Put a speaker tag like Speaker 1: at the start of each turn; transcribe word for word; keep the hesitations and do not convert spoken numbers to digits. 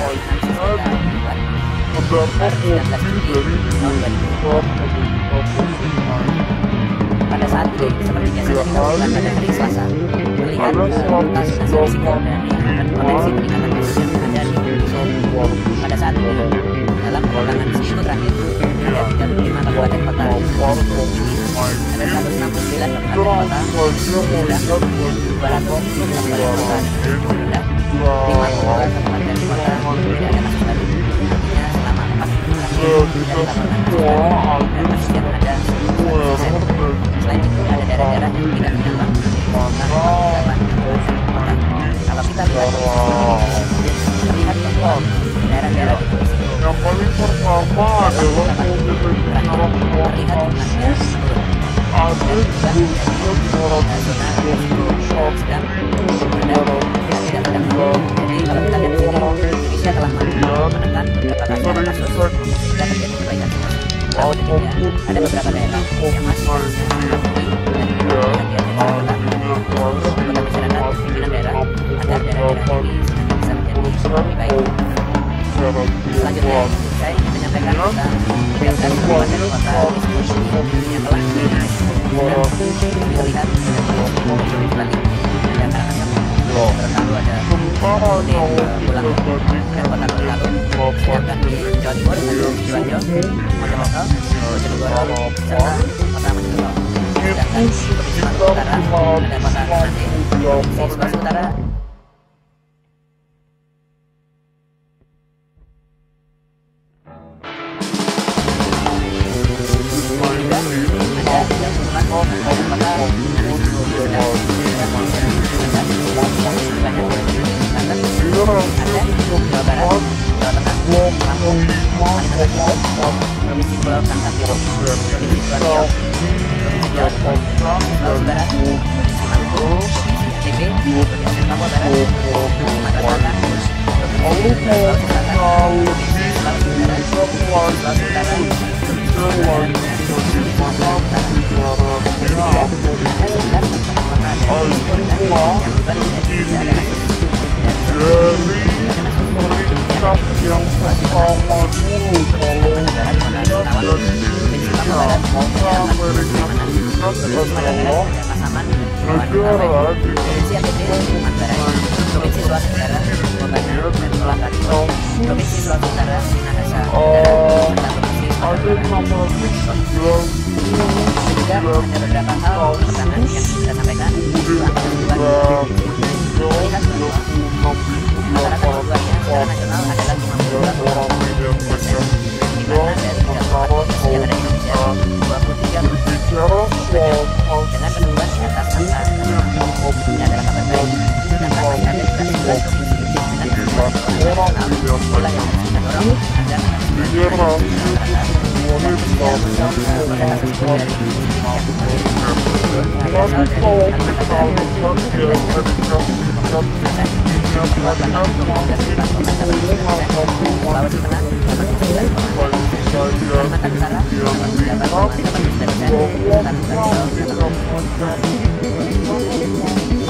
Speaker 1: Pada saat ini, seperti biasa dilakukan pada hari Selasa, melihat kasus risiko dan potensi peningkatan kasus yang ada di Indonesia. Pada saat ini, dalam pengulangan seminggu terakhir, ada tiga puluh lima kabupaten kota, ada seratus enam puluh sembilan kabupaten kota, dua ratus kabupaten kota, dan lima puluh dua kabupaten kota tidak ada kasus baru. Artinya selama empat minggu terakhir tidak dilaporkan kasus baru dan kasus yang ada seratus persen. Selain itu ada daerah-daerah yang tidak terdampak delapan kabupaten kota. Kalau kita lihat terlihat bahwa daerah-daerah di
Speaker 2: yang paling pertama adalah
Speaker 1: terlihat jumlahnya ada sedang tidak sedang. Jadi kalau kita lihat di sini, Indonesia telah menekan beberapa kali kasus sehingga terjadi perbaikan. Namun demikian, ada beberapa daerah yang masih dan hati-hati masyarakat, anggota masyarakat, pimpinan daerah agar daerah-daerah ini bisa menjadi lebih baik. Selanjutnya, saya ingin menyampaikan tentang tiga belas kabupaten kota yang telah terlihat di Bali dan Karangasem. Lalu ada di Pulang dan Kota Lalu, sedangkan di Jawa Timur ada Sidoarjo, Mojokerto, Bojonegoro, serta Kota Mojokerto. Sedangkan di Sumatera Utara ada Kota Shandy, di Sulawesi Utara
Speaker 2: yang pertama dulu kalau dari Amerika Serikat adalah negara di
Speaker 1: Provinsi A T B Sumatera Barat, Provinsi Sulawesi Utara Bogor dan Selatan, Provinsi Sulawesi Utara Minahasa, dan Provinsi
Speaker 2: ada nama sembilan
Speaker 1: juga ada beberapa hal pertanyaan yang kita sampaikan melihat bahwa rata-rata kebutuhannya secara nasional adalah lima puluh dua persen, di mana dari tiga puluh empat provinsi yang ada di Indonesia, dua puluh tiga provinsi dengan kedudukan di atas angka nasional. Ini adalah kabar baik, sedangkan masih ada juga sebelas provinsi dengan kedudukan nasional, pula yang harus kita dorong agar Sulawesi Tengah